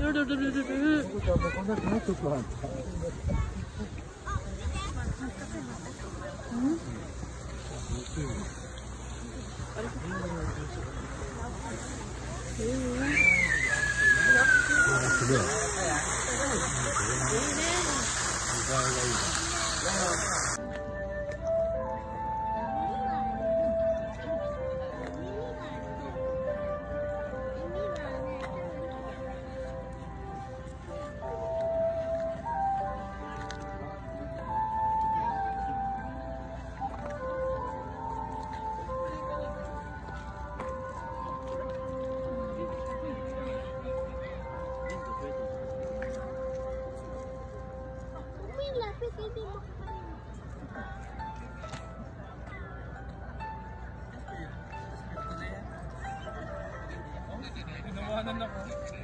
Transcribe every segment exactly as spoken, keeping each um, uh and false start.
Tinawanan ako.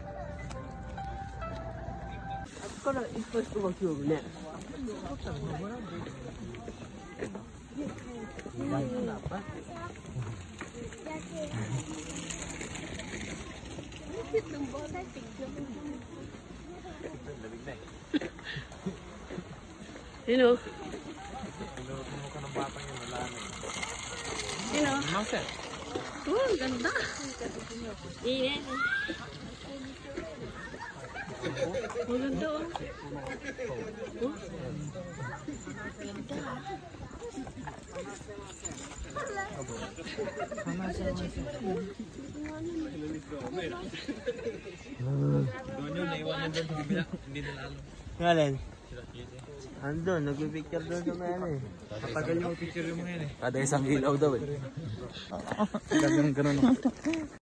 At ko lang ipos ko mag-yung net. Sino? Tinuro ka ng batang yun, wala na. Sino? Mangset. Oh, ang ganda. Ine. Oh, ganda oh. Oh. Doon yun, naiwanan doon sa bibila. Hindi na lalo. Ngalen? Andun, nagpipicture doon sa mga eh. Matagal yung picture mo yan eh. Kada isang ilaw daw eh. Ganun ganun.